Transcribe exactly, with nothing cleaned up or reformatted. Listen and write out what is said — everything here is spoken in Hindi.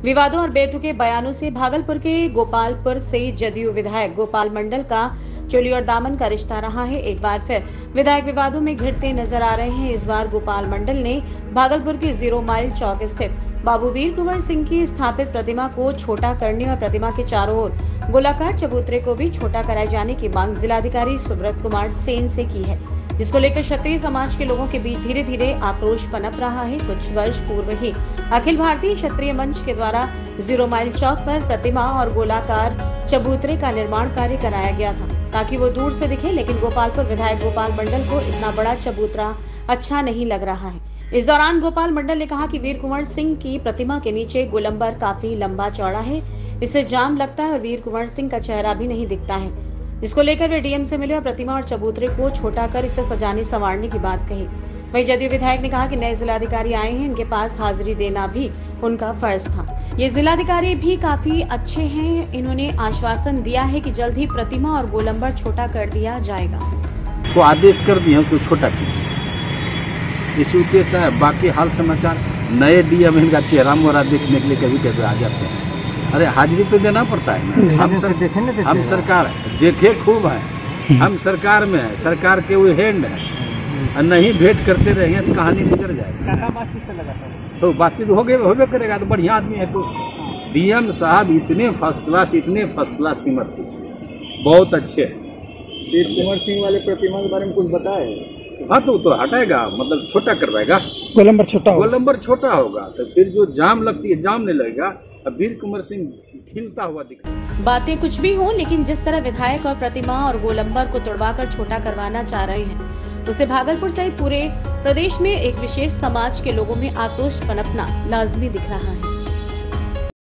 विवादों और बेतुके बयानों से भागलपुर के गोपालपुर से जदयू विधायक गोपाल मंडल का चोली और दामन का रिश्ता रहा है। एक बार फिर विधायक विवादों में घिरते नजर आ रहे हैं। इस बार गोपाल मंडल ने भागलपुर के जीरो माइल चौक स्थित बाबू वीर कुंवर सिंह की स्थापित प्रतिमा को छोटा करने और प्रतिमा के चारों ओर गोलाकार चबूतरे को भी छोटा कराए जाने की मांग जिलाधिकारी सुब्रत कुमार सेन से की है, जिसको लेकर क्षत्रिय समाज के लोगों के बीच धीरे धीरे आक्रोश पनप रहा है। कुछ वर्ष पूर्व ही अखिल भारतीय क्षत्रिय मंच के द्वारा जीरो माइल चौक पर प्रतिमा और गोलाकार चबूतरे का निर्माण कार्य कराया गया था ताकि वो दूर से दिखे, लेकिन गोपालपुर विधायक गोपाल मंडल को इतना बड़ा चबूतरा अच्छा नहीं लग रहा है। इस दौरान गोपाल मंडल ने कहा कि वीर कुंवर सिंह की प्रतिमा के नीचे गोलंबर काफी लंबा चौड़ा है, इससे जाम लगता है और वीर कुंवर सिंह का चेहरा भी नहीं दिखता है। इसको लेकर वे डीएम से मिले और प्रतिमा और चबूतरे को छोटा कर इसे सजाने संवारने की बात कही। वहीं जदयू विधायक ने कहा कि नए जिलाधिकारी आए हैं, इनके पास हाजिरी देना भी उनका फर्ज था। ये जिलाधिकारी भी काफी अच्छे हैं, इन्होंने आश्वासन दिया है कि जल्द ही प्रतिमा और गोलंबर छोटा कर दिया जाएगा। तो आदेश कर दिए उसको छोटा किया। इसी उद्देश्य है। बाकी हाल समाचार नए डीएम इनका चेहरा मोहरा देखने के लिए कभी कभी आ जाते हैं। अरे हाजिरी तो देना पड़ता है ना। हम सर, हम सरकार देखे खूब है, हम सरकार में है, सरकार के वो हैंड है, और नहीं भेंट करते रहेंगे तो कहानी बिगड़ जाएगी। बातचीत से लगा तो बातचीत हो गए होबे करेगा तो बढ़िया आदमी है। तो डीएम साहब इतने फर्स्ट क्लास इतने फर्स्ट क्लास की मत पूछिए, बहुत अच्छे हैं। वीर कुंवर सिंह वाले प्रतिमा के बारे में कुछ बताए? हाँ तो तो हटाएगा, मतलब छोटा करवाएगा, गोलंबर छोटा गोलंबर छोटा होगा तो फिर जो जाम लगती है जाम नहीं लगेगा। अब वीर कुंवर सिंह खिलता हुआ दिखा। बातें कुछ भी हो, लेकिन जिस तरह विधायक और प्रतिमा और गोलंबर को तोड़वाकर छोटा करवाना चाह रहे हैं, उसे भागलपुर सहित पूरे प्रदेश में एक विशेष समाज के लोगों में आक्रोश पनपना लाजमी दिख रहा है।